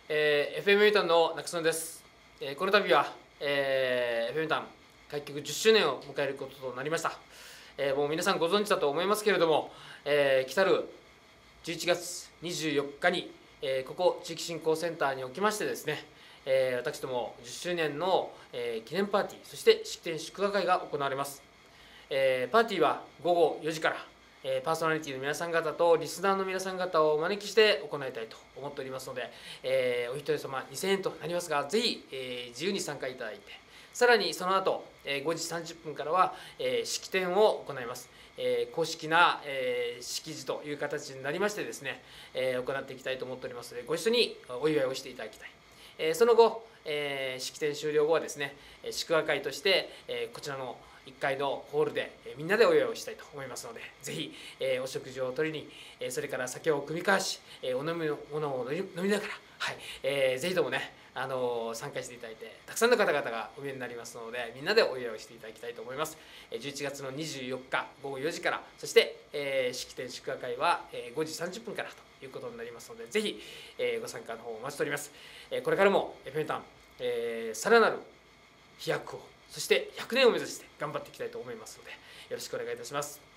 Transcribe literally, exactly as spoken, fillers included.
えー、エフエム ミュータンの中曽根です。えー、この度は、えー、エフエム ミュータン開局じゅっしゅうねんを迎えることとなりました。えー、もう皆さんご存知だと思いますけれども、えー、来たるじゅういちがつにじゅうよっかに、えー、ここ地域振興センターにおきましてですね、えー、私どもじゅっしゅうねんの、えー、記念パーティー、そして式典祝賀会が行われます。えー、パーティーはごごよじから、えー、パーソナリティの皆さん方とリスナーの皆さん方をお招きして行いたいと思っておりますので、えー、お一人様にせんえんとなりますが、ぜひ、えー、自由に参加いただいて、さらにその後、えー、ごじさんじゅっぷんからは、えー、式典を行います。えー、公式な、えー、式辞という形になりましてですね、えー、行っていきたいと思っておりますので、ご一緒にお祝いをしていただきたい。えー、その後、えー、式典終了後はですね、祝賀会として、えー、こちらのいっかいのホールでみんなでお祝いをしたいと思いますので、ぜひ、えー、お食事を取りに、えー、それから酒を酌み交わし、えー、お飲み物を飲みながら、はいえー、ぜひともね、あのー、参加していただいて、たくさんの方々がお見えになりますので、みんなでお祝いをしていただきたいと思います。じゅういちがつのにじゅうよっかごごよじから、そして、えー、式典祝賀会はごじさんじゅっぷんからということになりますので、ぜひ、えー、ご参加の方をお待ちしております。えー、これからもエフエムタウン、えー、さらなる飛躍を、そしてひゃくねんを目指して頑張っていきたいと思いますので、よろしくお願いいたします。